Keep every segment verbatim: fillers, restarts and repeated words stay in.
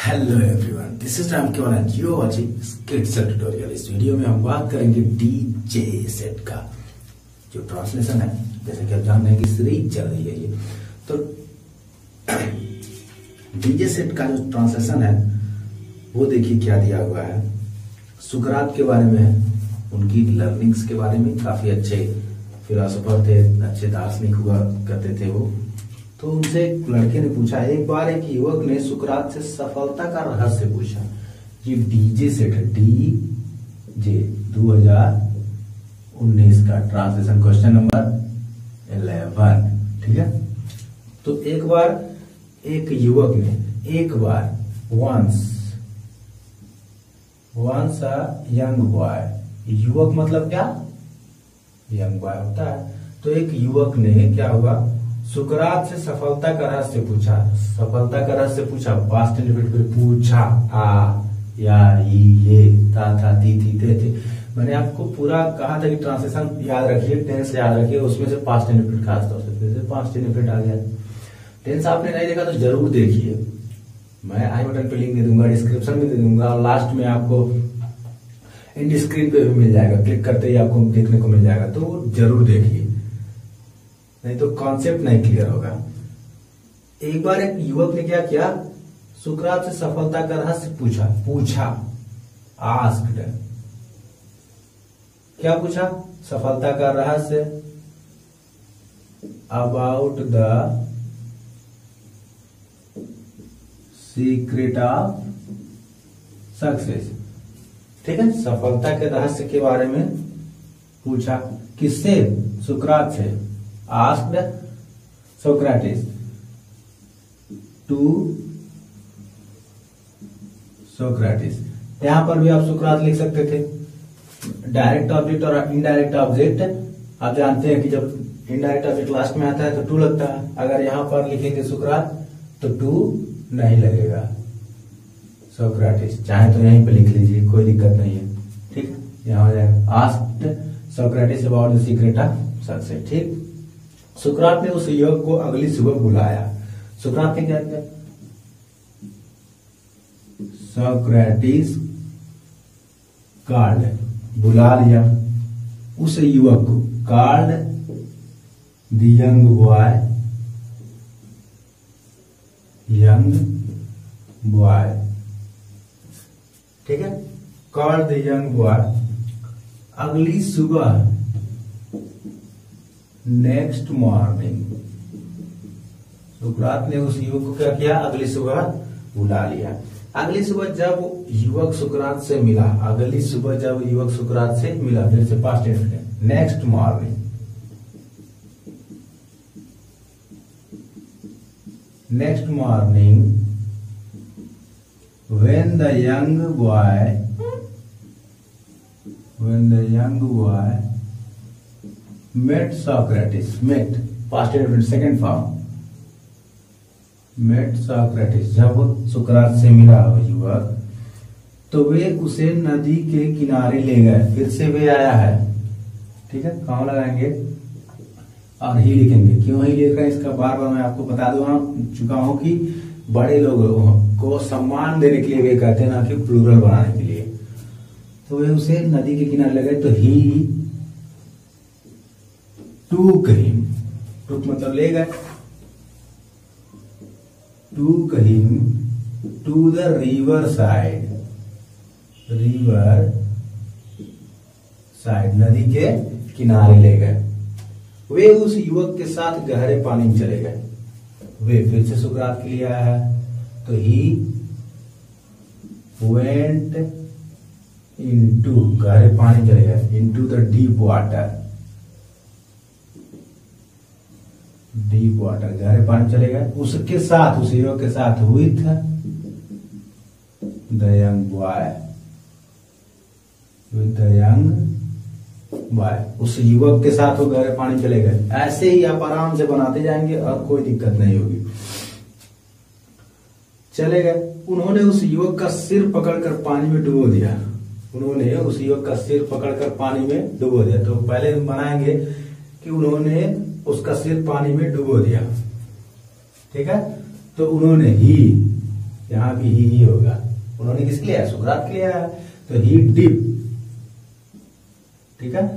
Hello everyone, this is Ram Kewal and you are watching skits tutorial. इस video में हम बात करेंगे डीजे सेट का जो ट्रांसलेशन है। जैसे कि आप जान रहे हैं कि सीरीज चल रही है ये, तो डीजे सेट का जो ट्रांसलेशन है वो देखिए क्या दिया हुआ है। सुकरात के बारे में है, उनकी लर्निंग्स के बारे में। काफी अच्छे फिलोसोफर थे, अच्छे दार्शनिक हुआ करते थे वो। तो उनसे एक लड़के ने पूछा, एक बार एक युवक ने सुकरात से सफलता का रहस्य पूछा। ये डीजे सेट है, डी जे दो हज़ार उन्नीस का ट्रांसलेशन, क्वेश्चन नंबर इलेवन। ठीक है, तो एक बार एक युवक ने, एक बार once once a young boy, युवक मतलब क्या, यंग बॉय होता है। तो एक युवक ने क्या हुआ, सुकरात से सफलता का रहस्य पूछा। सफलता का रहस्य पूछा, पास्ट इंडिफिनिट पूछा, आ या ई ये था था ती थी थे थे। मैंने आपको पूरा कहा था कि ट्रांसलेशन याद रखिए, टेंस याद रखिए, उसमें से पास्ट इंडिफिनिट खास तौर से फिर से पास्ट इंडिफिनिट आ गया। टेंस आपने नहीं देखा तो जरूर देखिए, मैं आई बटन पे लिंक दे दूंगा, डिस्क्रिप्शन में दे दूंगा, और लास्ट में आपको इंड स्क्रीन पे भी मिल जाएगा। क्लिक करते ही आपको देखने को मिल जाएगा, तो जरूर देखिए, नहीं तो कॉन्सेप्ट नहीं क्लियर होगा। एक बार एक युवक ने क्या किया, सुकरात से सफलता का रहस्य पूछा। पूछा आस्क्ड, क्या पूछा, सफलता का रहस्य, about the secret of success. ठीक है, सफलता के रहस्य के बारे में पूछा। किससे, सुकरात से। Asked Socrates to Socrates. यहां पर भी आप सुकरात लिख सकते थे। डायरेक्ट ऑब्जेक्ट और इनडायरेक्ट ऑब्जेक्ट आप जानते हैं कि जब इनडायरेक्ट ऑब्जेक्ट लास्ट में आता है तो टू लगता है। अगर यहां पर लिखेंगे सुकरात तो टू नहीं लगेगा, सोक्रेटिस। चाहे तो यहीं पे लिख लीजिए, कोई दिक्कत नहीं है। ठीक, यहां हो जाएगा asked Socrates about the secret of success. ठीक, सुकरात ने उस युवक को अगली सुबह बुलाया। सुकरात ने क्या किया, सोक्रेटिस कॉल्ड, बुला लिया उस युवक को। Called the young boy, young boy. ठीक है, कॉल्ड द यंग बॉय। अगली सुबह, नेक्स्ट मॉर्निंग, सुकरात ने उस युवक को क्या किया, अगली सुबह बुला लिया। अगली सुबह जब युवक सुकरात से मिला, अगली सुबह जब युवक सुकरात से मिला, फिर से past tense, next morning, next morning when the young boy, when the young boy met Socrates, met past tense second form, met Socrates। जब सुकरात से मिला वो युवक तो वे उसे नदी के किनारे ले गए। फिर से वे आया है। ठीक है, कहाँ लगाएंगे, और ही लिखेंगे। क्यों ही लिख रहे हैं इसका बार बार मैं आपको बता दूंगा चुका हूं कि बड़े लोगों को सम्मान देने के लिए वे कहते हैं, ना कि प्लूरल बनाने के लिए। तो वे उसे नदी के किनारे ले गए, तो ही टूक हिम, टूक मतलब ले गए, took him to the river side, river side, नदी के किनारे ले गए। वे उस युवक के साथ गहरे पानी में चले गए। वे फिर से सुकरात के लिए आया है, तो ही वेंट इनटू, गहरे पानी चले गए, into the deep water, deep water, गहरे पानी चले गए। उसके साथ, उस युवक के साथ, with the young boy, with the young boy, उस युवक के साथ वो गहरे पानी चले गए। ऐसे ही आप आराम से बनाते जाएंगे और कोई दिक्कत नहीं होगी। चले गए, उन्होंने उस युवक का सिर पकड़कर पानी में डुबो दिया। उन्होंने उस युवक का सिर पकड़कर पानी में डुबो दिया। तो पहले बनाएंगे कि उन्होंने उसका सिर पानी में डुबो दिया। ठीक है, तो उन्होंने ही यहाँ भी ही ही होगा। उन्होंने किसके लिया? सुकरात के लिया। तो ही डिप, ठीक है।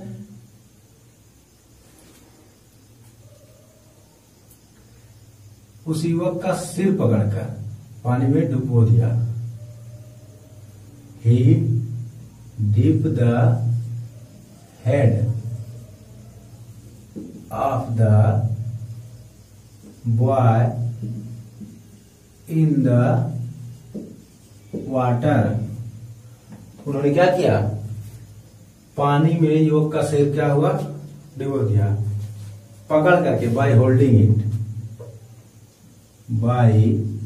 उस युवक का सिर पकड़कर पानी में डुबो दिया। He dip the head of the boy in the water. उन्होंने क्या किया? पानी में युवक का सिर क्या हुआ? डुबो दिया, पकड़ करके, by holding it, by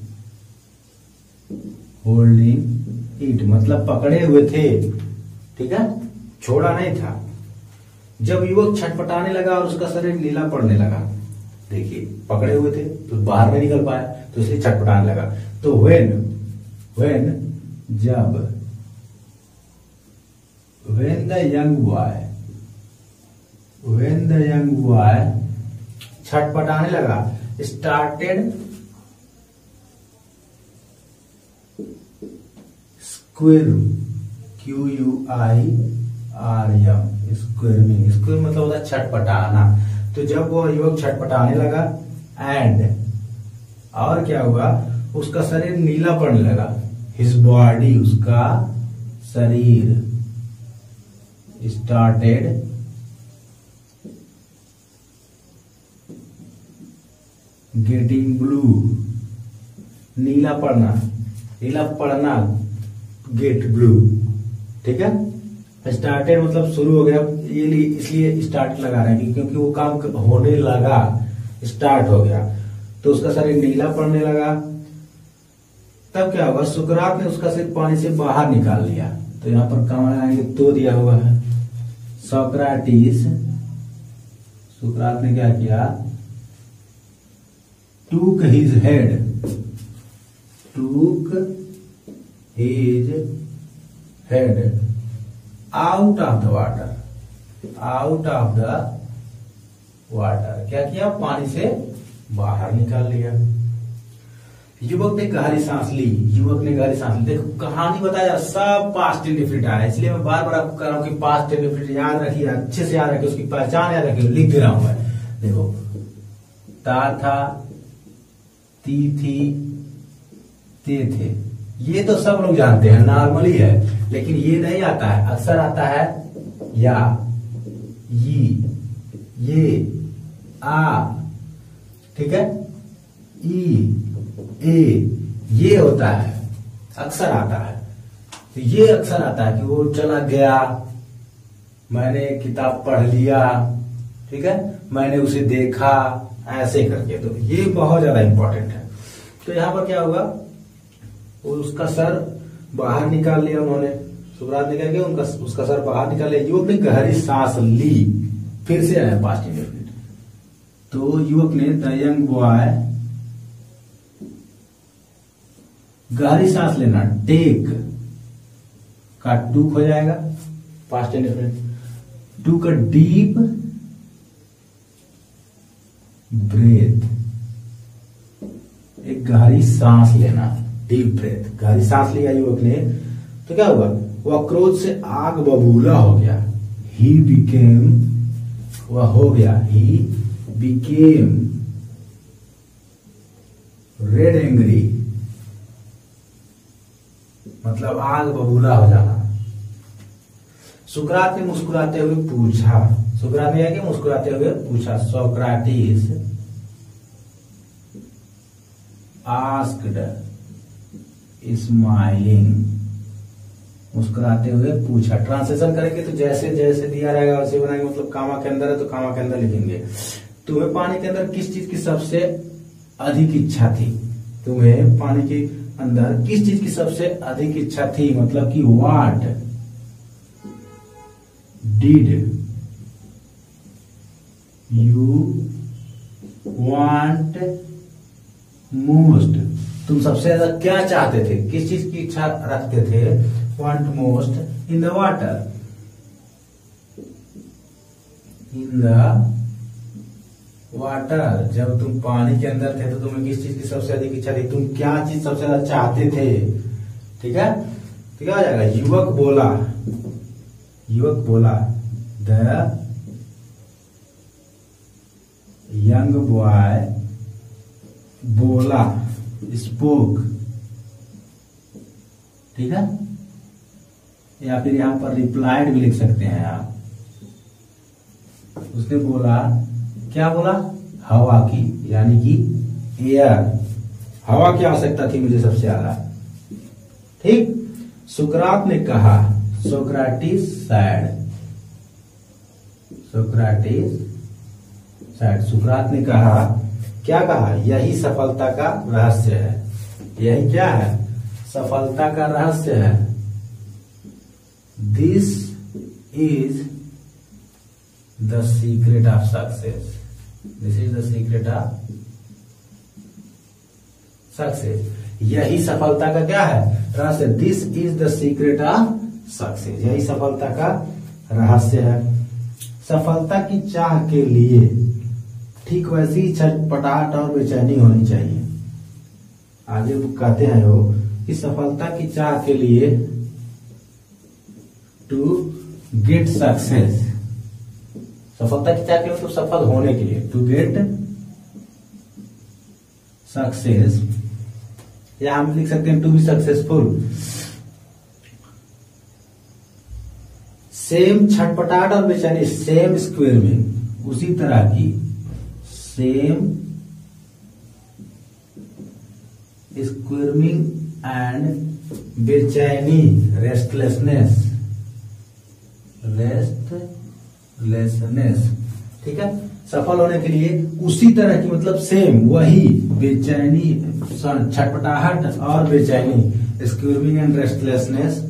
holding it मतलब पकड़े हुए थे, ठीक है, छोड़ा नहीं था। जब युवक छटपटाने लगा और उसका शरीर नीला पड़ने लगा, देखिए पकड़े हुए थे तो बाहर में निकल पाया, तो इसलिए छटपटाने लगा। तो व्हेन व्हेन जब when the young boy when the young boy छटपटाने लगा, started squirm, Q U I R M, squirming. Squirm मतलब होता है छटपटाना। तो जब वो युवक छटपटाने लगा एंड और क्या हुआ? उसका शरीर नीला पड़ने लगा। हिज बॉडी, उसका शरीर, स्टार्टेड गेटिंग ब्लू, नीला पड़ना, नीला पड़ना, गेट ब्लू, ठीक है। स्टार्टेड मतलब शुरू हो गया, ये इसलिए स्टार्ट लगा रहे हैं क्योंकि वो काम होने लगा, स्टार्ट हो गया। तो उसका शरीर नीला पड़ने लगा। तब क्या हुआ? सुकरात ने उसका सिर पानी से बाहर निकाल लिया। तो यहां पर काम लगाएंगे तो दिया हुआ है सोक्राटिस, सुकरात ने क्या किया? Took his head, took his head out of the water, out of the water, क्या किया? पानी से बाहर निकाल लिया। युवक ने गहरी सांस ली, युवक ने गहरी सांस ली। देखो कहानी बताया सब पास्ट इंडेफिनिट आ रहा है, इसलिए मैं बार बार आपको कह रहा हूं कि पास्ट इंडेफिनिट याद रखिए, अच्छे से याद रखिए, उसकी पहचान याद रखिए, लिख दे रहा हूं मैं। देखो ता था, ती थी, ते थे, ये तो सब लोग जानते हैं, नॉर्मली है। लेकिन ये नहीं आता है, अक्सर आता है या, ये, ये, आ, ठीक है, ई, ए, ये होता है, अक्सर आता है। तो ये अक्सर आता है कि वो चला गया, मैंने किताब पढ़ लिया, ठीक है, मैंने उसे देखा, ऐसे करके। तो ये बहुत ज्यादा इंपॉर्टेंट है। तो यहां पर क्या होगा? उसका सर बाहर निकाल लिया उन्होंने, सुकरात ने क्या किया? उनका उसका सर बाहर निकाल लिया। युवक ने गहरी सांस ली, फिर से आया पास्ट इंडेफिनिट। तो युवक ने, द यंग बॉय, गहरी सांस लेना, टेक का टूक हो जाएगा पास्ट इंडेफिनिट। टूक अ डीप ब्रेथ, एक गहरी सांस लेना, डीप ब्रेथ, गहरी सांस लिया युवक ने। तो क्या हुआ? वह क्रोध से आग बबूला हो गया। ही बिकेम, वह हो गया, ही बिकेम रेड एंग्री, मतलब आग बबूला हो जाना। सुकरात ने मुस्कुराते हुए पूछा, सुकरात ने क्या? मुस्कुराते हुए पूछा। सोक्राटिस आस्क्ड, स्माइलिंग, मुस्कुराते हुए पूछा। ट्रांसलेशन करेंगे तो जैसे जैसे दिया रहेगा वैसे बनाएंगे, मतलब कामा के अंदर है तो कामा के अंदर लिखेंगे। तुम्हें पानी के अंदर किस चीज की सबसे अधिक इच्छा थी? तुम्हें पानी के अंदर किस चीज की सबसे अधिक इच्छा थी? मतलब कि what did you want most, तुम सबसे ज्यादा क्या चाहते थे, किस चीज की इच्छा रखते थे? Want most in the water, in the water. जब तुम पानी के अंदर थे तो तुम्हें किस चीज की सबसे अधिक इच्छा थी, तुम क्या चीज सबसे ज्यादा चाहते थे? ठीक है, तो क्या हो जाएगा? युवक बोला, युवक बोला, द यंग बॉय बोला, स्पोक। ठीक है, या फिर यहां पर रिप्लाइड भी लिख सकते हैं आप। उसने बोला, क्या बोला? हवा की, यानी कि एयर, हवा की आवश्यकता थी मुझे सबसे ज्यादा। ठीक। सुकरात ने कहा, सोक्राटिस सैड, सोक्राटिस सैड, सुकरात ने कहा, क्या कहा? यही सफलता का रहस्य है। यही क्या है? सफलता का रहस्य है। This is the secret of success, this is the secret of success. यही सफलता का क्या है? रहस्य। This is the secret of success, यही सफलता का रहस्य है। सफलता की चाह के लिए ठीक वैसी ही छटपटाहट और बेचैनी होनी चाहिए। आगे वो कहते हैं वो कि सफलता की चाह के लिए, टू गेट सक्सेस, सफलता की चाह के लिए तो सफल होने के लिए, टू गेट सक्सेस, या हम लिख सकते हैं टू बी सक्सेसफुल। सेम छटपटाहट और बेचैनी, सेम स्क्वेयरिंग, उसी तरह की सेम स्क्वेयरिंग एंड बेचैनी, रेस्टलेसनेस, रेस्टलेसनेस। ठीक है, सफल होने के लिए उसी तरह की, मतलब सेम वही बेचैनी, छटपटाहट और बेचैनी, स्क्वेयरिंग एंड रेस्टलेसनेस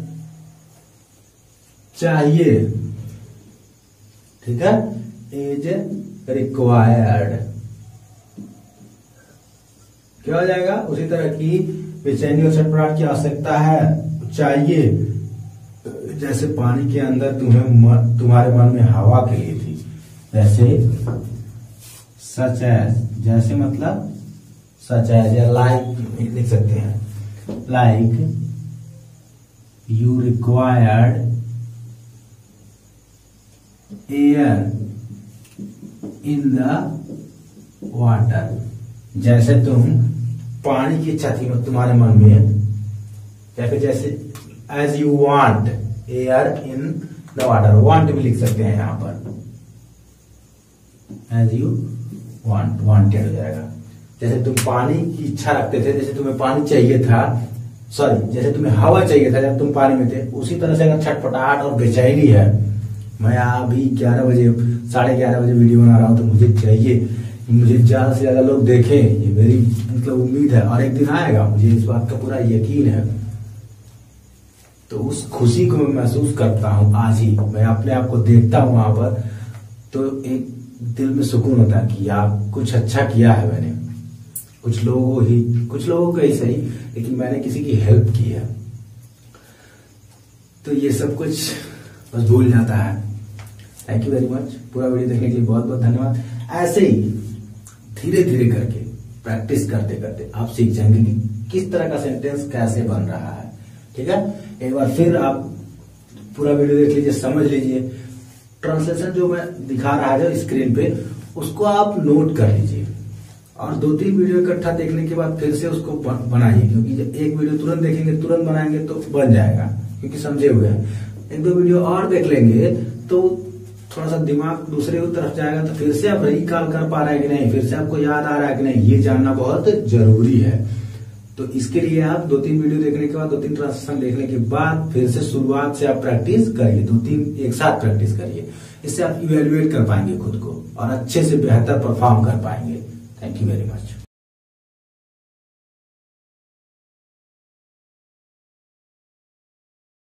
चाहिए। ठीक है, इज रिक्वायर्ड, क्या हो जाएगा? उसी तरह की बेचैनी और छटपटाहट की आवश्यकता है, चाहिए, जैसे पानी के अंदर तुम्हें तुम्हारे मन में हवा के लिए थी, जैसे सच एज, जैसे मतलब सच एज, या लाइक लिख सकते हैं, like you required air in the water, जैसे तुम पानी की इच्छा थी तुम्हारे मन में, या फिर जैसे as you want air in the water, want भी लिख सकते हैं यहां पर, एज यू वांट, वांटेड हो जाएगा। जैसे तुम पानी की इच्छा रखते थे, जैसे तुम्हें पानी चाहिए था, सॉरी जैसे तुम्हें हवा चाहिए था जब तुम पानी में थे, उसी तरह से अगर छटपटाहट और बेचैनी है, मैं अभी ग्यारह बजे साढ़े ग्यारह बजे वीडियो बना रहा हूं तो मुझे चाहिए, मुझे ज्यादा से ज्यादा लोग देखें, ये मेरी मतलब उम्मीद है, और एक दिन आएगा, मुझे इस बात का पूरा यकीन है। तो उस खुशी को मैं महसूस करता हूं आज ही, मैं अपने आप को देखता हूं वहां पर, तो एक दिल में सुकून होता है कि यार कुछ अच्छा किया है मैंने, कुछ लोगों ही कुछ लोगों को ही सही, लेकिन मैंने किसी की हेल्प की है। तो ये सब कुछ बस भूल जाता है। थैंक यू वेरी मच, पूरा वीडियो देखने के लिए बहुत बहुत धन्यवाद। ऐसे ही धीरे धीरे करके प्रैक्टिस करते करते आप सीख जाएंगे कि किस तरह का सेंटेंस कैसे बन रहा है। ठीक है, एक बार फिर आप पूरा वीडियो देख लीजिए, समझ लीजिए। ट्रांसलेशन जो मैं दिखा रहा है जो स्क्रीन पे, उसको आप नोट कर लीजिए, और दो तीन वीडियो इकट्ठा देखने के बाद फिर से उसको बनाइए, क्योंकि जब एक वीडियो तुरंत देखेंगे तुरंत बनाएंगे तो बन जाएगा, क्योंकि समझे हुए हैं। एक दो वीडियो और देख लेंगे तो थोड़ा सा दिमाग दूसरे की तरफ जाएगा, तो फिर से आप रिकॉल कर पा रहे हैं कि नहीं, फिर से आपको याद आ रहा है कि नहीं, ये जानना बहुत जरूरी है। तो इसके लिए आप दो तीन वीडियो देखने के बाद, दो तीन ट्रांसलेशन देखने के बाद फिर से शुरुआत से आप प्रैक्टिस करिए, दो तीन एक साथ प्रैक्टिस करिए। इससे आप इवेल्युएट कर पाएंगे खुद को और अच्छे से बेहतर परफॉर्म कर पाएंगे। Thank you very much.